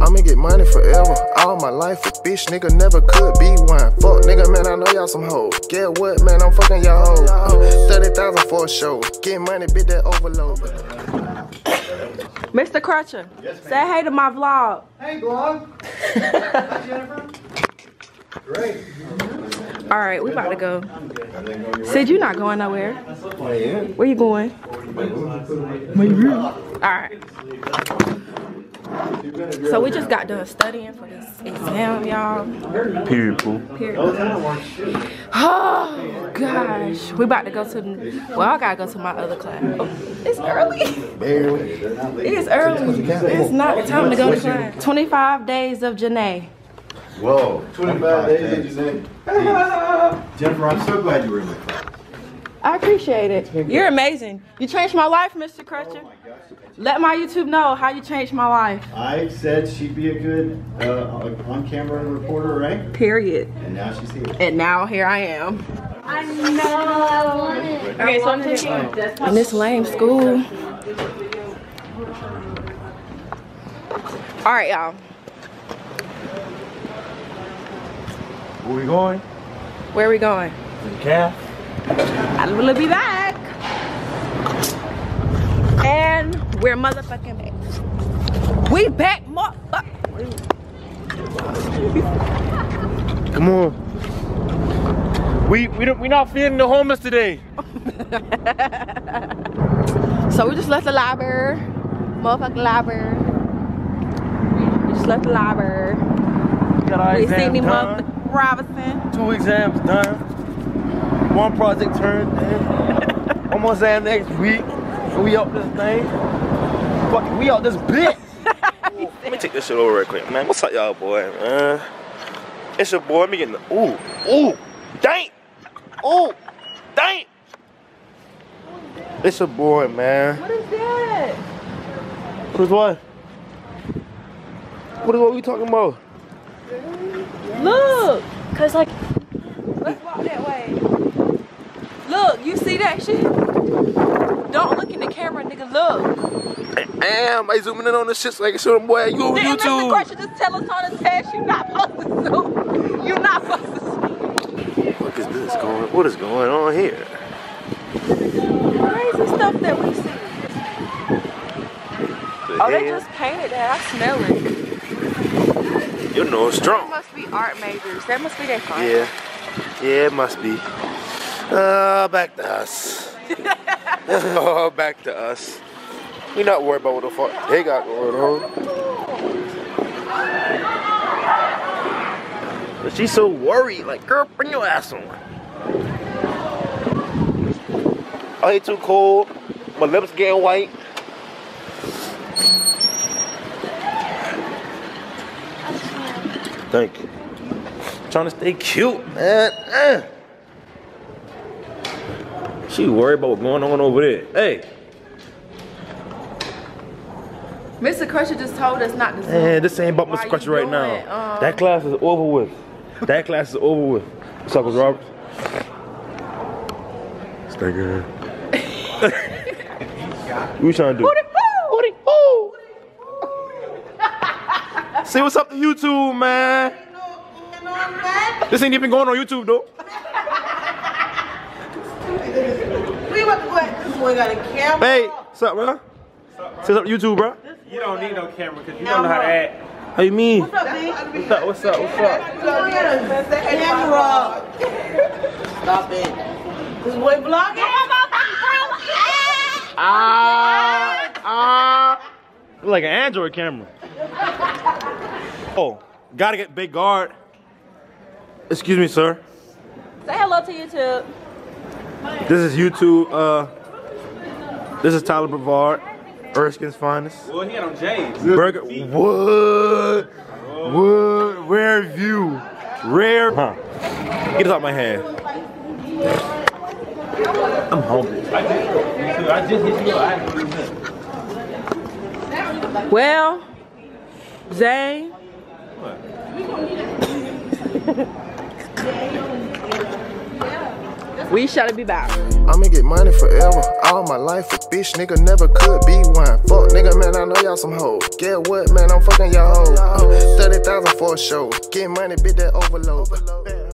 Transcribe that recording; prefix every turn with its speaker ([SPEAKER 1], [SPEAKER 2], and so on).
[SPEAKER 1] I'ma get money forever. All my life, a bitch nigga never could be one. Fuck nigga, man, I know y'all some hoes. Get what, man, I'm fucking y'all hoes. 30,000 for a show. Get money, bit that overload.
[SPEAKER 2] Mr. Crutcher, yes, say hey to my vlog.
[SPEAKER 3] Hey, vlog. Hi, Jennifer. Great.
[SPEAKER 2] All right, we about to go. Sid, you not going nowhere. Where you going? All right. So we just got done studying for this exam, y'all.
[SPEAKER 4] Period, boo.
[SPEAKER 2] Period. Oh gosh, we about to go to. Well, I gotta go to my other class. Oh, it's early. It is early. It's not time to go to class. 25 days of Jena'e.
[SPEAKER 5] Whoa, 25 days of Jena'e. Jennifer, I'm so glad you were in the class.
[SPEAKER 2] I appreciate it. You're amazing. You changed my life, Mr. Crutcher.
[SPEAKER 5] Oh my gosh.
[SPEAKER 2] Let my YouTube know how you changed my life.
[SPEAKER 5] I said she'd be a good on-camera reporter, right?
[SPEAKER 2] Period.
[SPEAKER 5] And now she's here.
[SPEAKER 2] And now here I am.
[SPEAKER 6] I know, I want it.
[SPEAKER 2] Okay, so I'm taking in this lame school. All right, y'all.
[SPEAKER 4] Where we going?
[SPEAKER 2] Where are we going?
[SPEAKER 4] To the calf.
[SPEAKER 2] I will be back. And we're motherfucking back. We back, motherfucker.
[SPEAKER 4] Come on. We not feeding the homeless today.
[SPEAKER 2] So we just left the library. Motherfucking library. We just left the library.
[SPEAKER 4] Got our
[SPEAKER 2] We seen
[SPEAKER 4] exams
[SPEAKER 2] him
[SPEAKER 4] done.
[SPEAKER 2] up Robinson.
[SPEAKER 4] 2 exams done. 1 project turned in. 1 more exam next week. And we out this thing. Fuck it, we out this bitch. Let me take this shit over real quick, man. What's up, y'all, boy, man? It's your boy. Me getting the ooh, dang, ooh, dang. It's your boy, man.
[SPEAKER 2] What is that?
[SPEAKER 4] What is what? What we talking about?
[SPEAKER 2] Look, cause like, let's walk that way. Look, you see that shit? Don't look in the camera, nigga. Look.
[SPEAKER 4] Damn, I zooming in on this shit so I can show them, boy. You on
[SPEAKER 2] Didn't
[SPEAKER 4] YouTube?
[SPEAKER 2] Mr. Crutcher just tell us on the test you're not supposed to zoom? You're not supposed to zoom.
[SPEAKER 4] What is this going? What is going on here?
[SPEAKER 2] Crazy stuff that we see. Oh, they just painted that. I smell it.
[SPEAKER 4] You know it's
[SPEAKER 2] They
[SPEAKER 4] strong.
[SPEAKER 2] must be art majors. That must be their fun.
[SPEAKER 4] Yeah. Yeah, it must be. Back to us. Oh, back to us. We not worried about what the fuck they got going on. But she's so worried. Like, girl, bring your ass on. I ain't too cold. My lips getting white. Thank you. Trying to stay cute, man. She worried about what's going on over there. Hey.
[SPEAKER 2] Mr. Crutcher just told us not to zoom.
[SPEAKER 4] Man, this ain't about Mr. Crutcher right now. That class is over with. That class is over with. What's up, Miss Roberts? Stay good. What you trying to do? See what's up to YouTube, man. This ain't even going on YouTube, though.
[SPEAKER 7] We about to go at this boy got a camera.
[SPEAKER 4] Hey, what's up, bro? What's up to YouTube, bro?
[SPEAKER 3] You don't need no camera because you don't know how to act.
[SPEAKER 4] How you mean?
[SPEAKER 7] What's up, D?
[SPEAKER 4] What's up, what's up, what's up?
[SPEAKER 7] We gonna get a camera. Stop it. This boy vlogging.
[SPEAKER 4] Look like an Android camera. Oh, gotta get big guard. Excuse me, sir.
[SPEAKER 2] Say hello to YouTube.
[SPEAKER 4] This is YouTube. This is Tyler Brevard, Erskine's finest.
[SPEAKER 3] Well, he had on J's.
[SPEAKER 4] Burger. What? What? Rare view. Rare. Huh. Get this out my hand. I'm hungry.
[SPEAKER 3] I just hit you up.
[SPEAKER 2] Well, Zay. We shall be back.
[SPEAKER 1] I'ma get money forever, all my life. A bitch nigga never could be one. Fuck nigga, man, I know y'all some hoes. Get what, man, I'm fucking y'all hoes. 30,000 for a show. Get money, bitch, that overload.